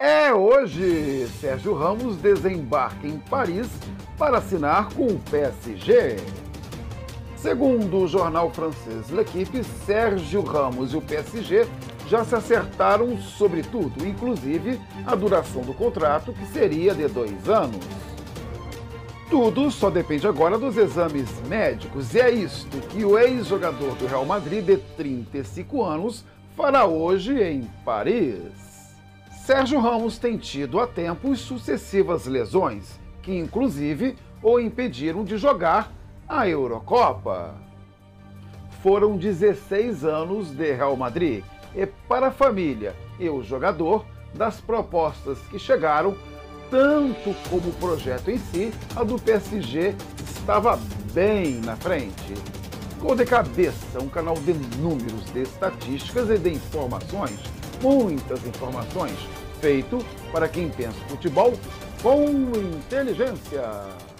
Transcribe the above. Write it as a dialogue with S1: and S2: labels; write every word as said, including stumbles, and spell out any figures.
S1: É hoje, Sérgio Ramos desembarca em Paris para assinar com o P S G. Segundo o jornal francês L'Équipe, Sérgio Ramos e o P S G já se acertaram sobre tudo, inclusive a duração do contrato, que seria de dois anos. Tudo só depende agora dos exames médicos, e é isto que o ex-jogador do Real Madrid, de trinta e cinco anos, fará hoje em Paris. Sérgio Ramos tem tido há tempos sucessivas lesões, que inclusive o impediram de jogar a Eurocopa. Foram dezesseis anos de Real Madrid, e para a família e o jogador, das propostas que chegaram, tanto como o projeto em si, a do P S G estava bem na frente. Gol de Cabeça, um canal de números, de estatísticas e de informações, muitas informações, feito para quem pensa futebol com inteligência.